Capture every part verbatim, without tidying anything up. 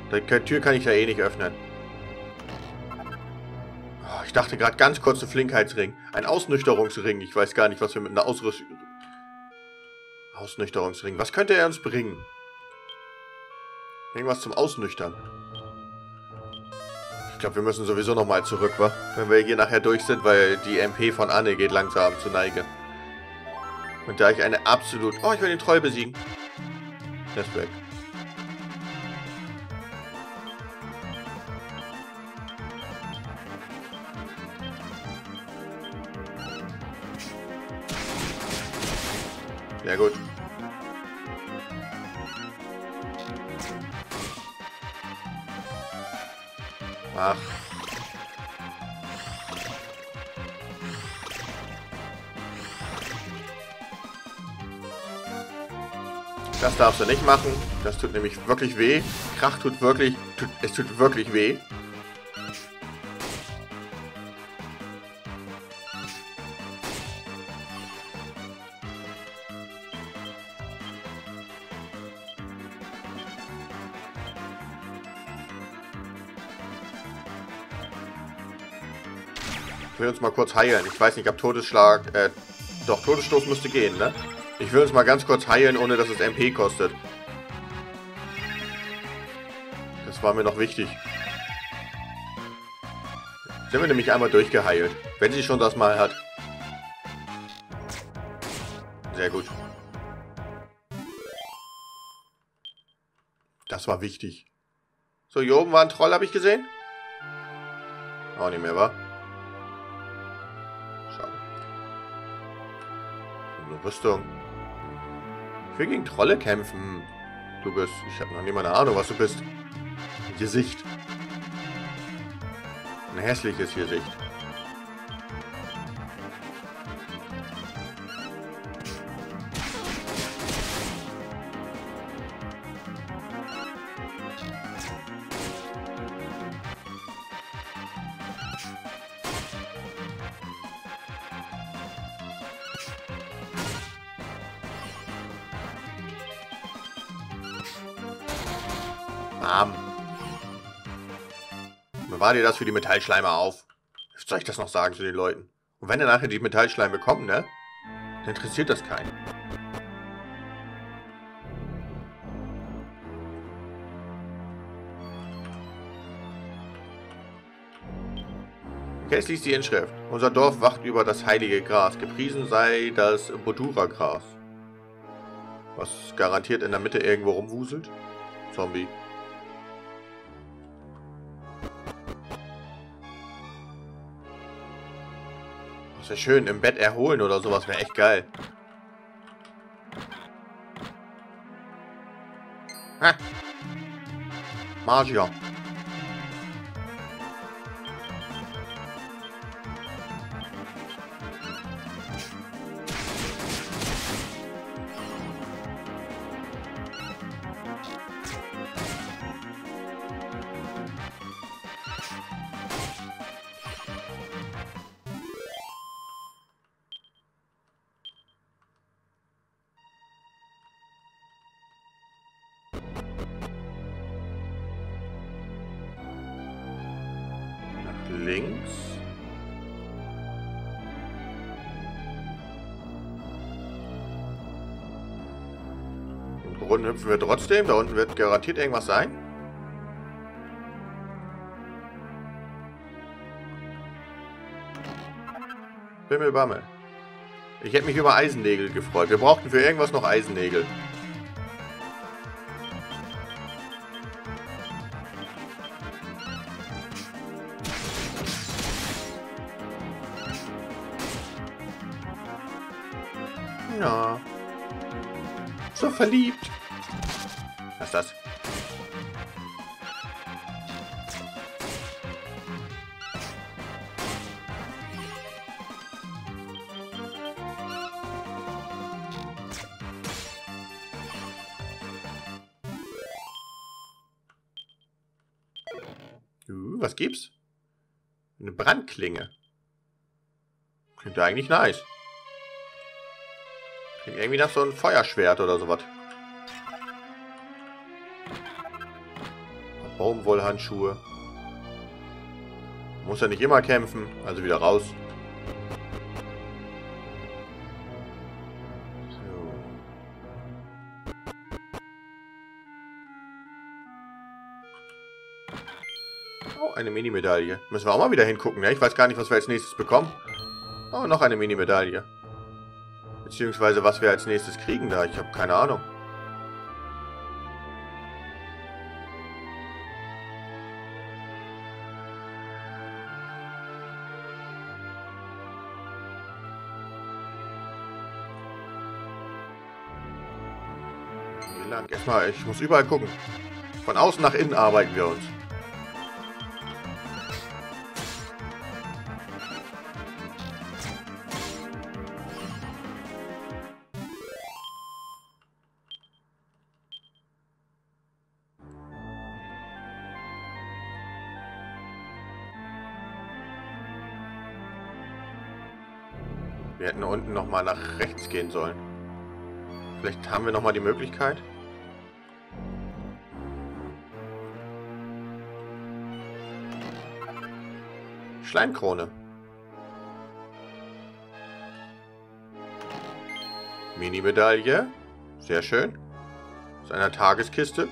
Die Tür kann ich ja eh nicht öffnen. Oh, ich dachte gerade ganz kurz ein Flinkheitsring. Ein Ausnüchterungsring. Ich weiß gar nicht, was wir mit einer Ausrüstung... Ausnüchterungsring. Was könnte er uns bringen? Irgendwas zum Ausnüchtern. Ich glaube, wir müssen sowieso nochmal zurück, wa? Wenn wir hier nachher durch sind, weil die M P von Anne geht langsam zur Neige. Und da ich eine absolut... Oh, ich will den Troll besiegen. Der ist weg. Sehr gut. Ach. Das darfst du nicht machen. Das tut nämlich wirklich weh. Krach tut wirklich... Tut, es tut wirklich weh. Ich will uns mal kurz heilen. Ich weiß nicht, ob Todesschlag... Äh, doch, Todesstoß müsste gehen, ne? Ich will uns mal ganz kurz heilen, ohne dass es M P kostet. Das war mir noch wichtig. Sind wir nämlich einmal durchgeheilt. Wenn sie schon das mal hat. Sehr gut. Das war wichtig. So, hier oben war ein Troll, habe ich gesehen. Auch nicht mehr, wa? Schade. Eine Rüstung. Ich will gegen Trolle kämpfen. Du bist... Ich habe noch nicht mal eine Ahnung, was du bist. Ein Gesicht. Ein hässliches Gesicht. Bam. Bewahr dir das für die Metallschleime auf. Was soll ich das noch sagen zu den Leuten? Und wenn er nachher die Metallschleime kommen, ne? Dann interessiert das keinen. Okay, es liest die Inschrift. Unser Dorf wacht über das heilige Gras. Gepriesen sei das Bodura-Gras. Was garantiert in der Mitte irgendwo rumwuselt? Zombie. Das wäre schön, im Bett erholen oder sowas wäre echt geil. Ha! Magier. Links. Im Brunnen hüpfen wir trotzdem. Da unten wird garantiert irgendwas sein. Bimmelbammel. Ich hätte mich über Eisennägel gefreut. Wir brauchten für irgendwas noch Eisennägel. Ja. So verliebt. Was ist das? Uh, was gibt's? Eine Brandklinge. Klingt eigentlich nice. Klingt irgendwie nach so einem Feuerschwert oder sowas. Baumwollhandschuhe. Muss ja nicht immer kämpfen, also wieder raus. So. Oh, eine Mini-Medaille. Müssen wir auch mal wieder hingucken, ne? Ich weiß gar nicht, was wir als nächstes bekommen. Oh, noch eine Mini-Medaille. Beziehungsweise, was wir als nächstes kriegen da. Ich habe keine Ahnung. Wie lang? Erstmal, ich muss überall gucken. Von außen nach innen arbeiten wir uns. Wir hätten unten nochmal nach rechts gehen sollen. Vielleicht haben wir nochmal die Möglichkeit. Schleimkrone. Mini-Medaille. Sehr schön. Aus einer Tageskiste.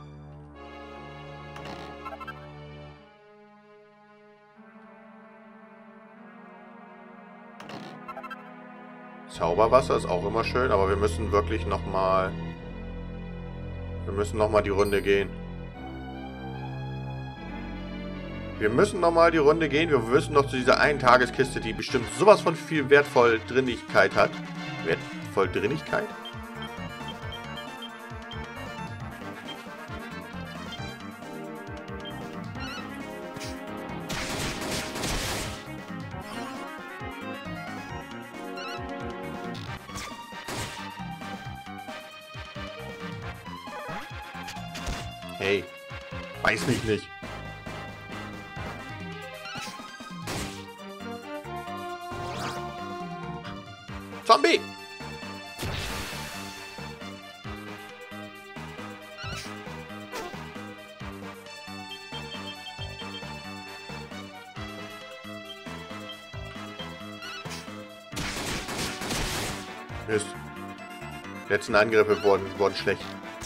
Zauberwasser ist auch immer schön, aber wir müssen wirklich nochmal... Wir müssen nochmal die Runde gehen. Wir müssen nochmal die Runde gehen. Wir müssen noch zu dieser einen Tageskiste, die bestimmt sowas von viel wertvoll Drinnigkeit hat. Wertvoll Drinnigkeit? Hey, weiß mich nicht. Zombie! Mist. Die letzten Angriffe wurden, wurden schlecht.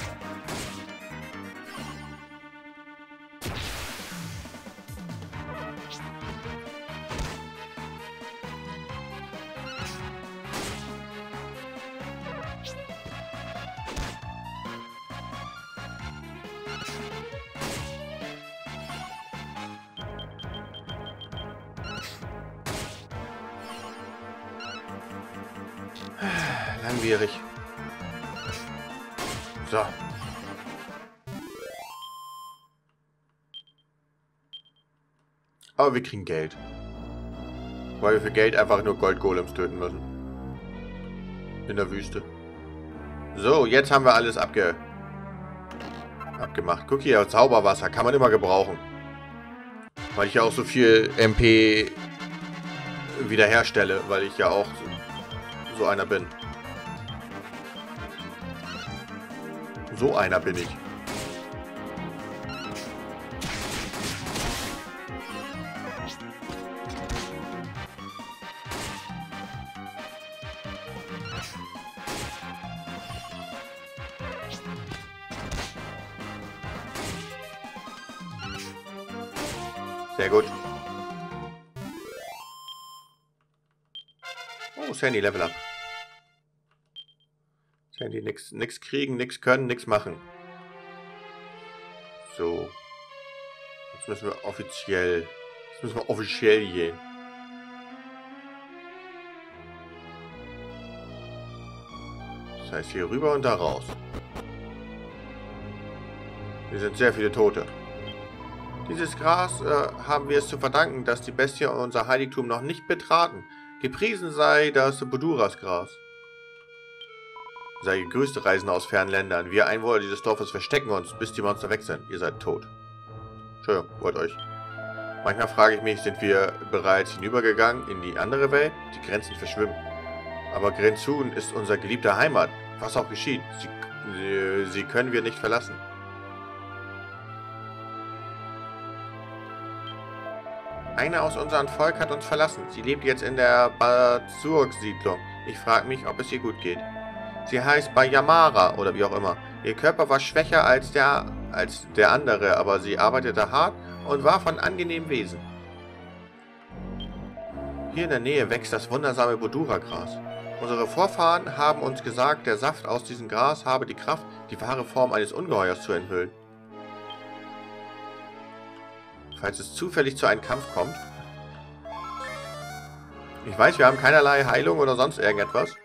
Langwierig. So. Aber wir kriegen Geld. Weil wir für Geld einfach nur Goldgolems töten müssen. In der Wüste. So, jetzt haben wir alles abge... abgemacht. Guck hier, Zauberwasser kann man immer gebrauchen. Weil ich ja auch so viel M P wiederherstelle, weil ich ja auch so, so einer bin. So einer bin ich. Sehr gut. Oh, Sandy, Level Up. Sandy, nix, nix kriegen, nix können, nix machen. So. Jetzt müssen wir offiziell... Jetzt müssen wir offiziell gehen. Das heißt hier rüber und da raus. Hier sind sehr viele Tote. Dieses Gras äh, haben wir es zu verdanken, dass die Bestie unser Heiligtum noch nicht betraten. Gepriesen sei das Boduras-Gras. Sei gegrüßte Reisende aus fernen Ländern. Wir Einwohner dieses Dorfes verstecken uns, bis die Monster weg sind. Ihr seid tot. Entschuldigung, wollt euch. Manchmal frage ich mich, sind wir bereits hinübergegangen in die andere Welt? Die Grenzen verschwimmen. Aber Grenzun ist unser geliebter Heimat. Was auch geschieht, sie, sie, sie können wir nicht verlassen. Eine aus unserem Volk hat uns verlassen. Sie lebt jetzt in der Bazurg-Siedlung. Ich frage mich, ob es ihr gut geht. Sie heißt Bayamara oder wie auch immer. Ihr Körper war schwächer als der, als der andere, aber sie arbeitete hart und war von angenehmem Wesen. Hier in der Nähe wächst das wundersame Bodura-Gras. Unsere Vorfahren haben uns gesagt, der Saft aus diesem Gras habe die Kraft, die wahre Form eines Ungeheuers zu enthüllen. Falls es zufällig zu einem Kampf kommt. Ich weiß, wir haben keinerlei Heilung oder sonst irgendetwas.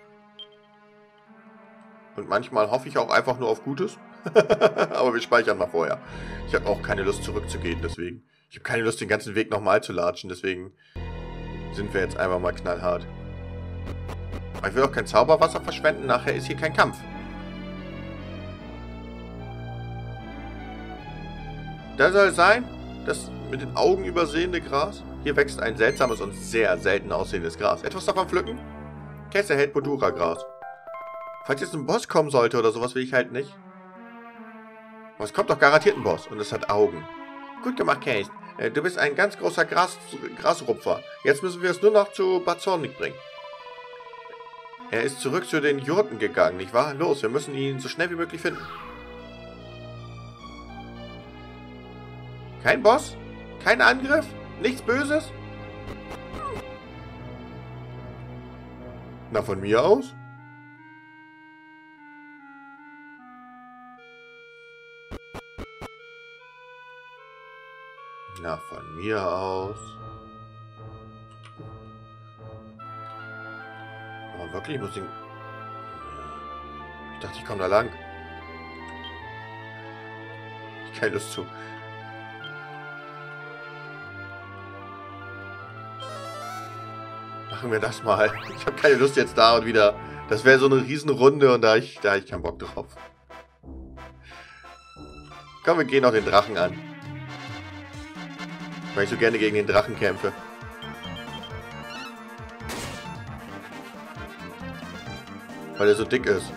Und manchmal hoffe ich auch einfach nur auf Gutes. Aber wir speichern mal vorher. Ich habe auch keine Lust zurückzugehen, deswegen. Ich habe keine Lust, den ganzen Weg nochmal zu latschen, deswegen sind wir jetzt einfach mal knallhart. Aber ich will auch kein Zauberwasser verschwenden, nachher ist hier kein Kampf. Da soll es sein, das mit den Augen übersehende Gras. Hier wächst ein seltsames und sehr selten aussehendes Gras. Etwas davon pflücken? Kesse hält Bodura-Gras. Falls jetzt ein Boss kommen sollte oder sowas, will ich halt nicht. Aber es kommt doch garantiert ein Boss und es hat Augen. Gut gemacht, Case. Du bist ein ganz großer Gras Grasrupfer. Jetzt müssen wir es nur noch zu Bazornik bringen. Er ist zurück zu den Jurten gegangen, nicht wahr? Los, wir müssen ihn so schnell wie möglich finden. Kein Boss? Kein Angriff? Nichts Böses? Na, von mir aus? Na, von mir aus. Aber wirklich, ich muss den... Ich dachte, ich komme da lang. Ich habe keine Lust zu. Machen wir das mal. Ich habe keine Lust jetzt da und wieder. Das wäre so eine Riesenrunde und da habe ich, da hab ich keinen Bock drauf. Komm, wir gehen auch den Drachen an. Weil ich so gerne gegen den Drachen kämpfe. Weil er so dick ist.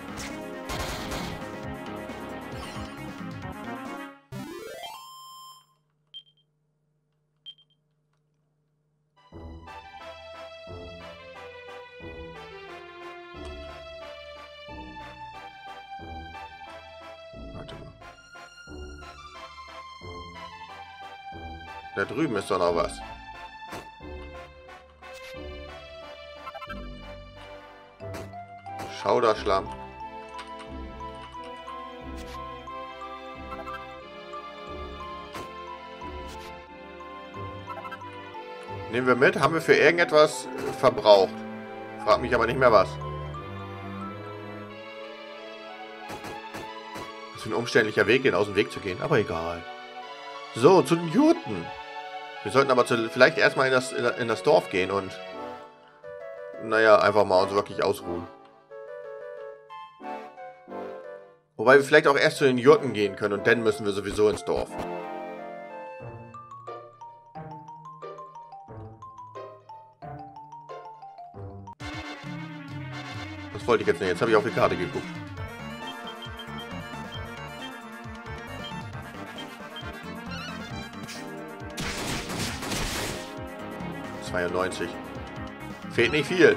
Warte mal. Da drüben ist doch noch was. Schauderschlamm. Nehmen wir mit. Haben wir für irgendetwas verbraucht. Frag mich aber nicht mehr was. Das ist ein umständlicher Weg, den aus dem Weg zu gehen. Aber egal. So, zu den Jurten. Wir sollten aber zu, vielleicht erstmal in das, in das Dorf gehen und... Naja, einfach mal uns wirklich ausruhen. Wobei wir vielleicht auch erst zu den Jurten gehen können und dann müssen wir sowieso ins Dorf. Das wollte ich jetzt nicht. Jetzt habe ich auf die Karte geguckt. zweiundneunzig. Fehlt nicht viel.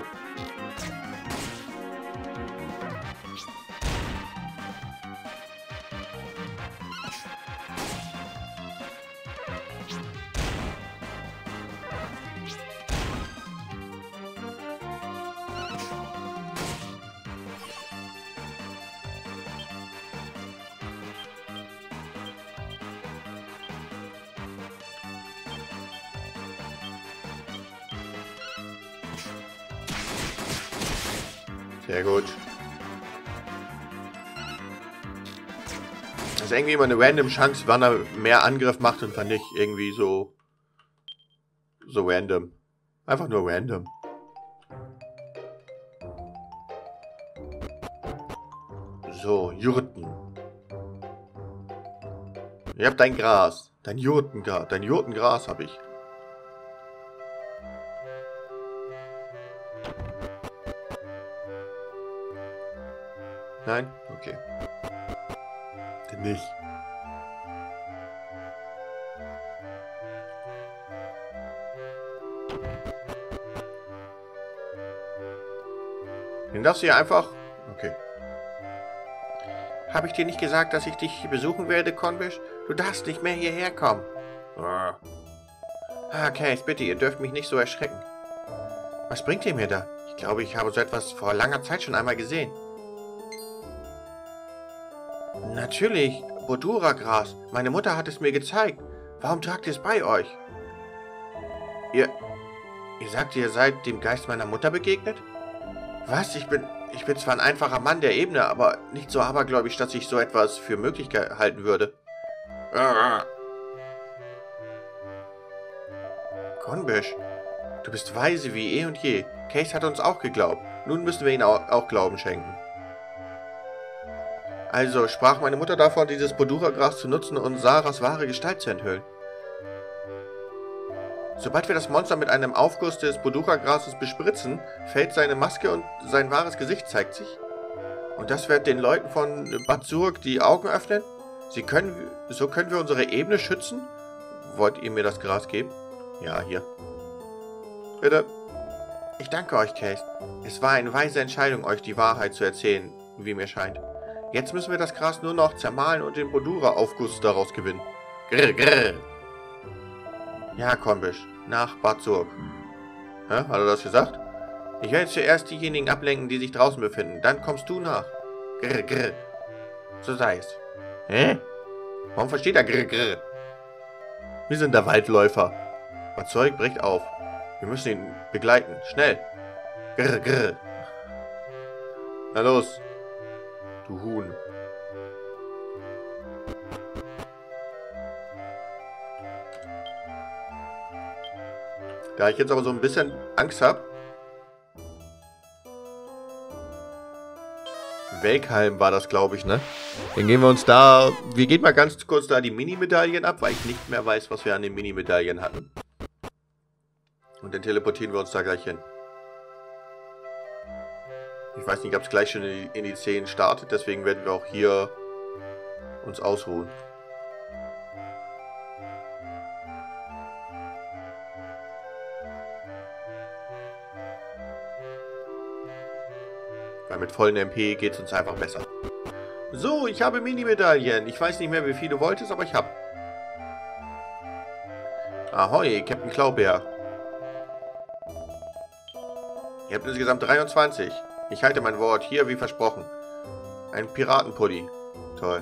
Sehr gut. Das ist irgendwie immer eine random Chance, wann er mehr Angriff macht und wann nicht. Irgendwie so... So random. Einfach nur random. So, Jurten. Ihr habt dein Gras. Dein Jurtengras. Dein Jurtengras habe ich. Nein? Okay. Denn nicht. Den darfst du ja einfach... Okay. Habe ich dir nicht gesagt, dass ich dich besuchen werde, Cornbish? Du darfst nicht mehr hierher kommen. Ah, Case, bitte, ihr dürft mich nicht so erschrecken. Was bringt ihr mir da? Ich glaube, ich habe so etwas vor langer Zeit schon einmal gesehen. Natürlich, Bodura-Gras. Meine Mutter hat es mir gezeigt. Warum tragt ihr es bei euch? Ihr... Ihr sagt, ihr seid dem Geist meiner Mutter begegnet? Was? Ich bin... Ich bin zwar ein einfacher Mann der Ebene, aber nicht so abergläubisch, dass ich so etwas für möglich halten würde. Cornbish, du bist weise wie eh und je. Case hat uns auch geglaubt. Nun müssen wir ihn auch, auch Glauben schenken. Also sprach meine Mutter davon, dieses Bodura-Gras zu nutzen und Sarahs wahre Gestalt zu enthüllen. Sobald wir das Monster mit einem Aufguss des Bodura-Grases bespritzen, fällt seine Maske und sein wahres Gesicht zeigt sich. Und das wird den Leuten von Bad Surk die Augen öffnen? Sie können, so können wir unsere Ebene schützen? Wollt ihr mir das Gras geben? Ja, hier. Bitte. Ich danke euch, Case. Es war eine weise Entscheidung, euch die Wahrheit zu erzählen, wie mir scheint. Jetzt müssen wir das Gras nur noch zermahlen und den Bodura-Aufguss daraus gewinnen. Grrr, grrr. Ja, Cornbish, nach Bad Surk. Hä? Hat er das gesagt? Ich werde zuerst diejenigen ablenken, die sich draußen befinden. Dann kommst du nach. Grrr, grrr. So sei es. Hä? Warum versteht er grrr, grrr? Wir sind der Waldläufer. Bad Surk bricht auf. Wir müssen ihn begleiten. Schnell. Grrr, grrr. Na los. Du Huhn. Da ich jetzt aber so ein bisschen Angst habe. Welkheim war das, glaube ich, ne? Dann gehen wir uns da... Wir gehen mal ganz kurz da die Mini-Medaillen ab, weil ich nicht mehr weiß, was wir an den Mini-Medaillen hatten. Und dann teleportieren wir uns da gleich hin. Ich weiß nicht, ob es gleich schon in die, in die zehn startet, deswegen werden wir auch hier uns ausruhen. Weil mit vollen M P geht es uns einfach besser. So, ich habe Mini-Medaillen. Ich weiß nicht mehr, wie viel du wolltest, aber ich habe. Ahoi, Captain Klaubeer. Ihr habt insgesamt dreiundzwanzig. Ich halte mein Wort. Hier, wie versprochen. Ein Piratenpulli. Toll.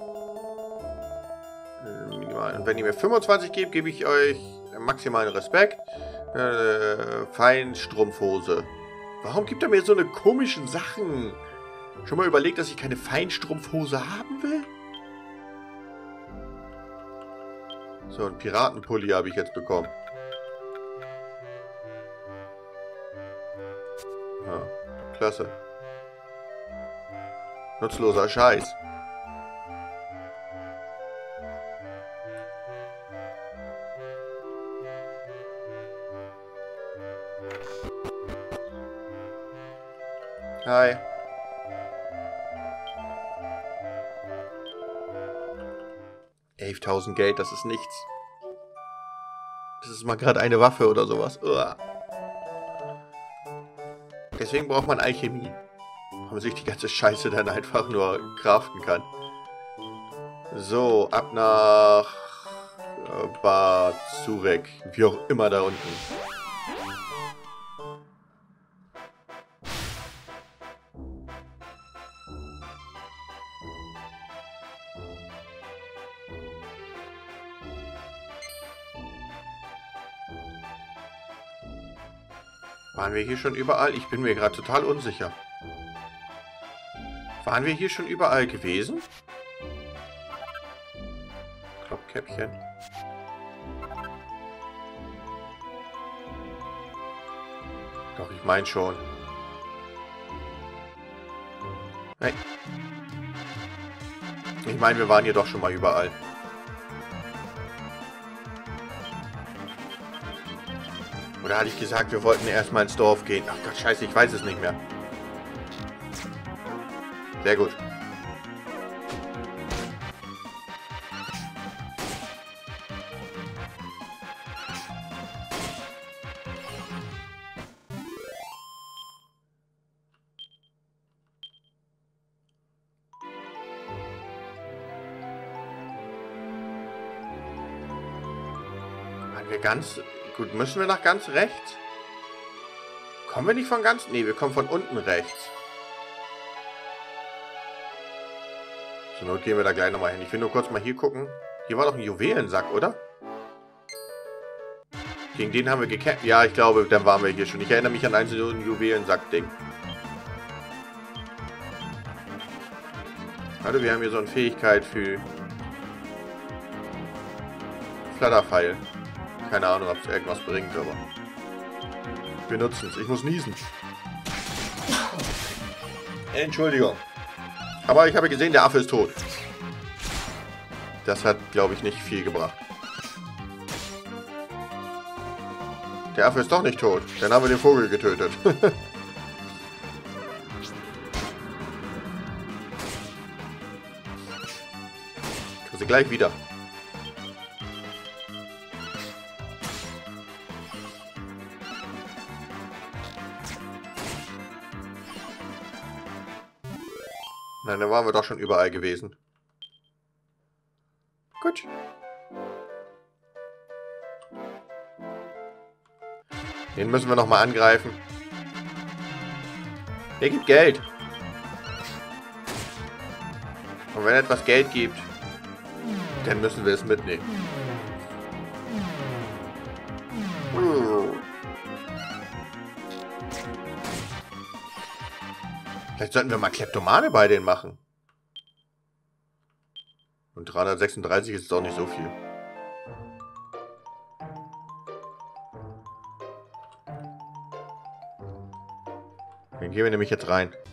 Und wenn ihr mir fünfundzwanzig gebt, gebe ich euch maximalen Respekt. Äh, Feinstrumpfhose. Warum gibt er mir so eine komischen Sachen? Schon mal überlegt, dass ich keine Feinstrumpfhose haben will? So, ein Piratenpulli habe ich jetzt bekommen. Ja, klasse. Nutzloser Scheiß. Hi. elftausend Geld, das ist nichts. Das ist mal gerade eine Waffe oder sowas. Uah. Deswegen braucht man Alchemie. Wo man sich die ganze Scheiße dann einfach nur craften kann. So, ab nach äh, Bad Surek. Wie auch immer da unten. Waren wir hier schon überall? Ich bin mir gerade total unsicher. Waren wir hier schon überall gewesen? Kloppkäppchen. Doch, ich meine schon. Nein. Ich meine, wir waren hier doch schon mal überall. Oder hatte ich gesagt, wir wollten erstmal ins Dorf gehen? Ach Gott, scheiße, ich weiß es nicht mehr. Sehr gut. Waren wir ganz... Gut, müssen wir nach ganz rechts? Kommen wir nicht von ganz... Nee, wir kommen von unten rechts. Zur Not gehen wir da gleich nochmal hin. Ich will nur kurz mal hier gucken. Hier war doch ein Juwelensack, oder? Gegen den haben wir gekämpft. Ja, ich glaube, dann waren wir hier schon. Ich erinnere mich an ein so ein Juwelensack-Ding. Warte, wir haben hier so eine Fähigkeit für... Flatterpfeil. Keine Ahnung, ob es irgendwas bringt, aber... Wir nutzen es. Ich muss niesen. Entschuldigung. Aber ich habe gesehen, der Affe ist tot. Das hat, glaube ich, nicht viel gebracht. Der Affe ist doch nicht tot. Dann haben wir den Vogel getötet. Ich sie gleich wieder. Nein, da waren wir doch schon überall gewesen. Gut. Den müssen wir nochmal angreifen. Der gibt Geld. Und wenn er etwas Geld gibt, dann müssen wir es mitnehmen. Vielleicht sollten wir mal Kleptomane bei denen machen. Und dreihundertsechsunddreißig ist doch nicht so viel. Dann gehen wir nämlich jetzt rein.